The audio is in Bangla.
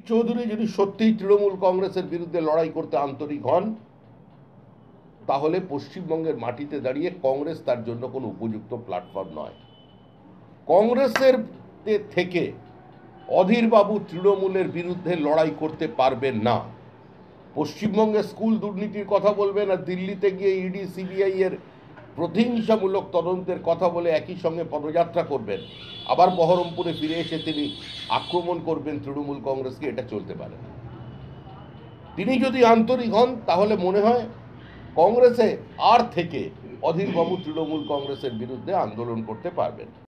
চৌধুরী যদি সত্যিই তৃণমূল কংগ্রেসের বিরুদ্ধে লড়াই করতে আন্তরিক হন, তাহলে পশ্চিমবঙ্গের মাটিতে দাঁড়িয়ে কংগ্রেস তার জন্য কোনো উপযুক্ত প্ল্যাটফর্ম নয়। কংগ্রেসের থেকে অধীরবাবু তৃণমূলের বিরুদ্ধে লড়াই করতে পারবেন না। পশ্চিমবঙ্গে স্কুল দুর্নীতির কথা বলবেন, আর দিল্লিতে গিয়ে ইডি সিবিআই এর প্রতিহিংসামূলক তদন্তের কথা বলে একই সঙ্গে পদযাত্রা করবেন, আবার বহরমপুরে ফিরে এসে তিনি আক্রমণ করবেন তৃণমূল কংগ্রেসকে। এটা চলতে পারে না। তিনি যদি আন্তরিক হন, তাহলে মনে হয় কংগ্রেসে আর থেকে অধীরবাবু তৃণমূল কংগ্রেসের বিরুদ্ধে আন্দোলন করতে পারবেন।